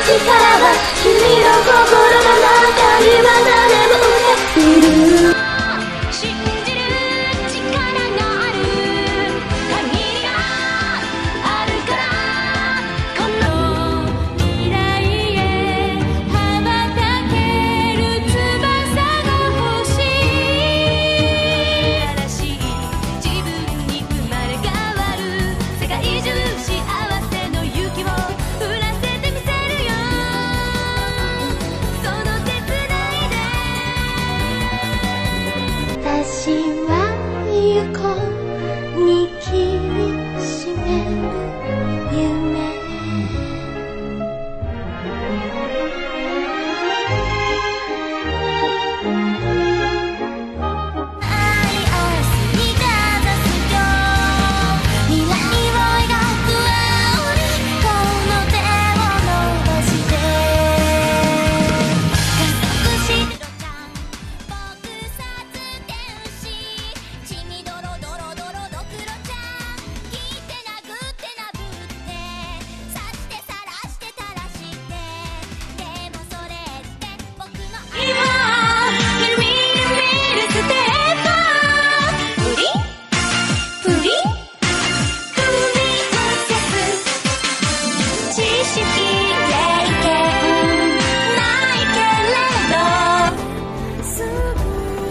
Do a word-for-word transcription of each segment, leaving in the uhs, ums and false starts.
は君の心の中には誰もいる。信じる力がある限りがあるからこの未来へ羽ばたける翼が欲しい。新しい自分に生まれ変わる世界中幸せの勇気を降らせてみせるよ。その手つないで私は行こう握りしめる夢。愛を過ぎただすよ未来を描く青にこの手を伸ばして加速してドちゃん撲殺天使血みドロドロドロドクロちゃん切って殴って殴って刺して晒して垂らしてでもそれって僕の今みるみるみるステッププリンプリン組み合わせず知識経験ないけれどすぐ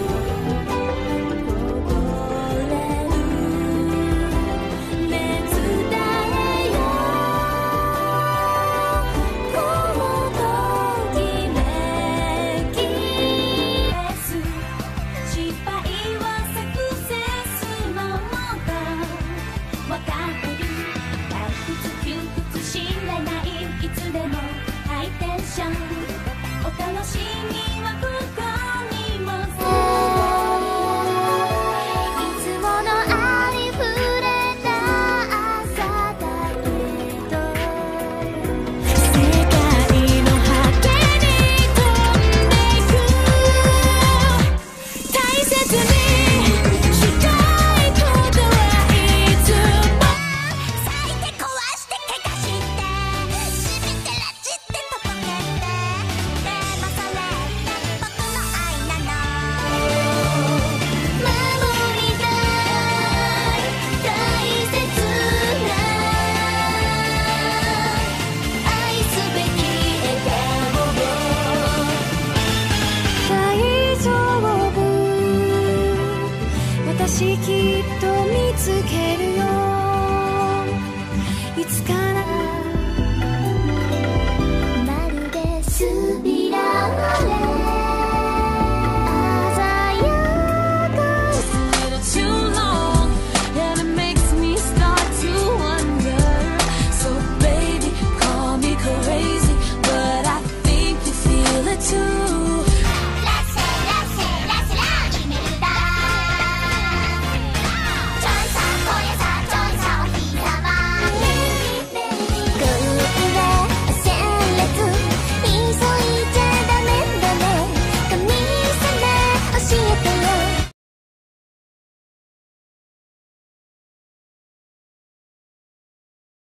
こぼれる熱だえよこのときめきです失敗はサクセスのもとわかってる退屈窮屈信頼ないいつでもハイテンションお楽しみはここにもいつものありふれた朝だけど世界の果てに飛んでいく大切にしたいことはいつも咲いて壊して怪我してしみてらちってとぼけてでもそれって僕の愛なの守りたい大切な愛すべき笑顔を大丈夫私きっと見つけるよ